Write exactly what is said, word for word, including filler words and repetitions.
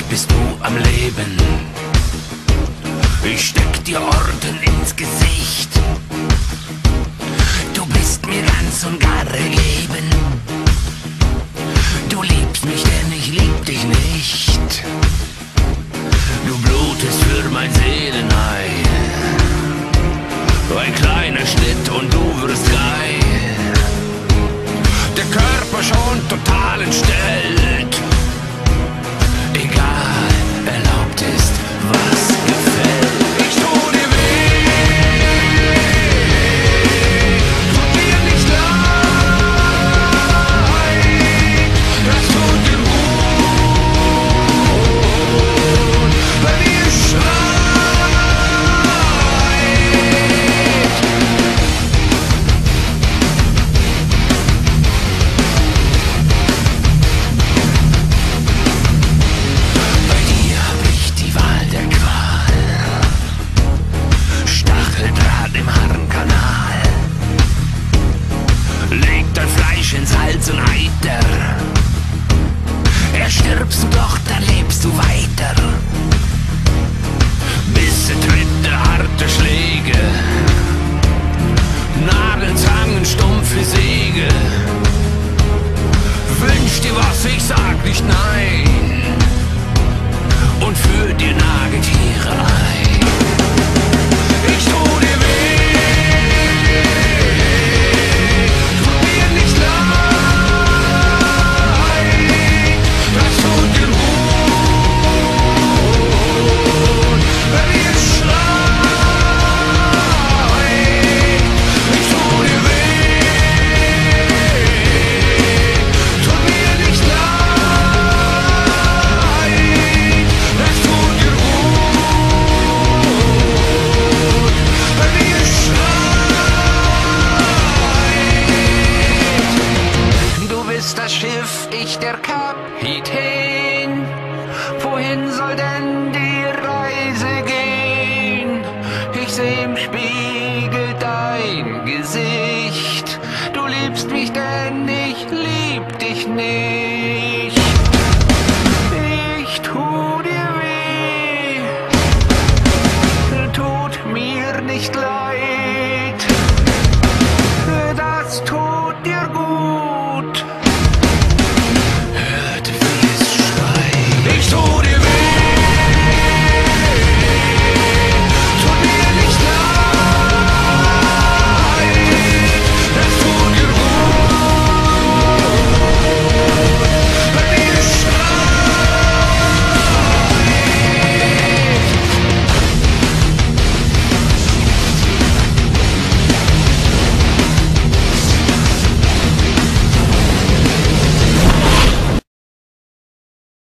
bist du am Leben. Ich steck dir Orden ins Gesicht. Du bist mir ganz und gar ergeben. Du liebst mich, denn ich lieb dich nicht. Du blutest für mein Seelenheil. Ein kleiner Schnitt und du wirst geil. Der Körper schon total entstellt. Egal, erlaubt ist, was gefällt. Ich tu dir weh, tut mir nicht leid, das tut dir gut, wenn ihr schreit. Bei dir hab ich die Wahl der Qual. Stacheldraht im Harnkanal. Leg dein Fleisch ins Hals und Eiter. Erstirbst du doch, dann lebst du weiter. Bisse, Tritte, harte Schläge. Nadeln, Zangen, stumpfe Säge. Wünsch dir was, ich sag nicht nein. Und führ dir Nagetiere ein. Ich tu dir weh, tut mir nicht leid, das tut dir gut, wenn ihr schreit. Ich tu dir weh, tut mir nicht leid, das tut dir gut, wenn ihr schreit. Du bist das Schiff, ich der Kapitän. Wohin soll denn die Reise gehen? Ich seh im Spiegel dein Gesicht. Du liebst mich, denn ich lieb dich nicht.